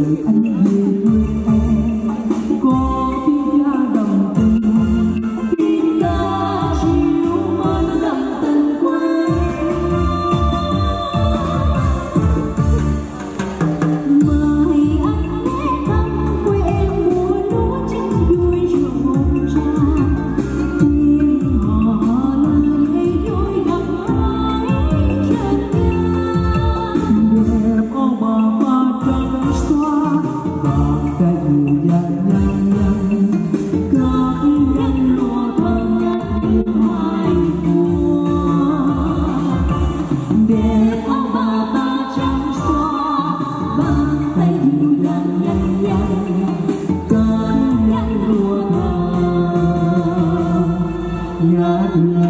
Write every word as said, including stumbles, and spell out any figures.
anh về quê em có tiếng ca đồng tình, tiếng ca chiều mến đậm tình quê. Mời anh ghé thăm quê em mùa lúa chín vui ruộng một trà, tiếng hò lời vui gặp ai trên nhà. Đẹp ông bà ba trắng xóa bàn tay dịu dàng nhăn nhăn, các nhánh lúa thơm ngát như mai mùa. Đẹp ông bà ba trắng xóa bàn tay dịu dàng nhăn nhăn, các nhánh lúa thơm ngát.